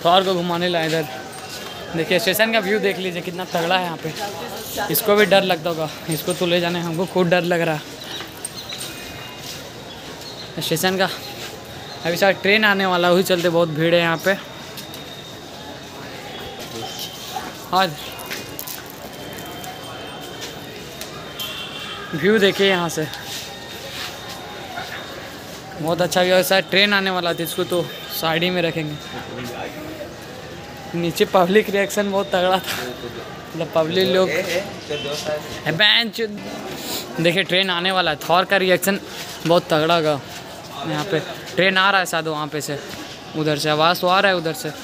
Thor को घुमाने लाए इधर। देखिए स्टेशन का व्यू देख लीजिए कितना तगड़ा है यहाँ पे। इसको भी डर लगता होगा, इसको तो ले जाने हमको खुद डर लग रहा स्टेशन का। अभी शायद ट्रेन आने वाला, वही चलते बहुत भीड़ है यहाँ पे। हाँ व्यू देखिए यहाँ से, बहुत अच्छा व्यू है। शायद ट्रेन आने वाला था, इसको तो साइड ही में रखेंगे। नीचे पब्लिक रिएक्शन बहुत तगड़ा था, मतलब पब्लिक लोग बेंच। देखिए ट्रेन आने वाला है, थॉर का रिएक्शन बहुत तगड़ा का। यहाँ पे ट्रेन आ रहा है शायद वहाँ पे से, उधर से आवाज़ तो आ रहा है उधर से।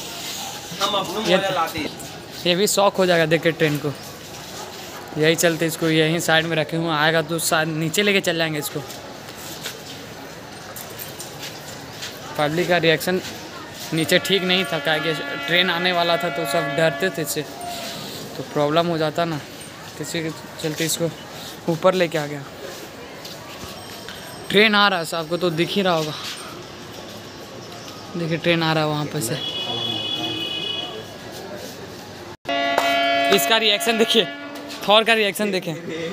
ये भी शौक हो जाएगा देख के ट्रेन को। यही चलते इसको यहीं साइड में रखे हुए, आएगा तो शायद नीचे लेके चल जाएंगे इसको। पब्लिक का रिएक्शन नीचे ठीक नहीं था, क्या कि ट्रेन आने वाला था तो सब डरते थे इससे, तो प्रॉब्लम हो जाता ना, किसी के चलते इसको ऊपर लेके आ गया। ट्रेन आ रहा है साहब को तो दिख ही रहा होगा। देखिए ट्रेन आ रहा है वहाँ पे से। इसका रिएक्शन देखिए, थॉर का रिएक्शन देखें।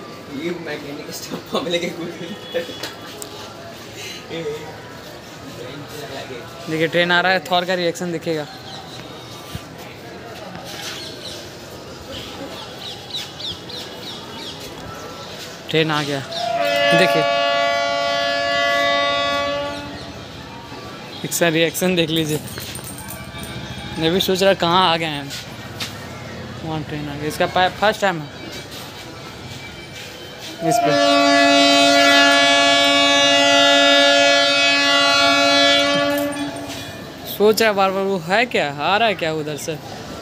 देखिए ट्रेन आ रहा है, थॉर का रिएक्शन दिखेगा। ट्रेन आ गया देखिए, इसका रिएक्शन देख लीजिए। मैं भी सोच रहा कहाँ आ गए हैं, वहाँ ट्रेन आ गया। इसका फर्स्ट टाइम है इस पे। सोच रहा है बार बार वो है क्या, आ रहा है क्या उधर से।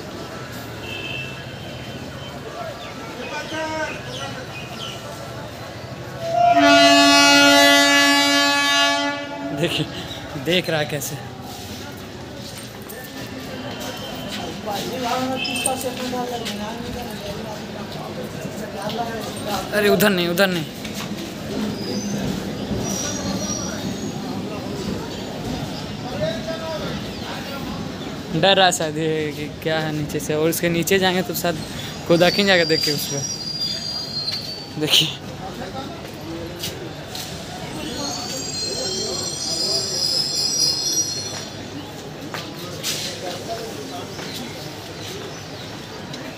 देखिए देख रहा है कैसे। अरे उधर नहीं, उधर नहीं। डर रहा है शायद ये कि क्या है नीचे से, और इसके नीचे जाएंगे तो शायद खुद आखिर जाकर देखिए उस पर। देखिए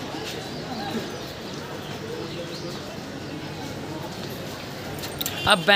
अब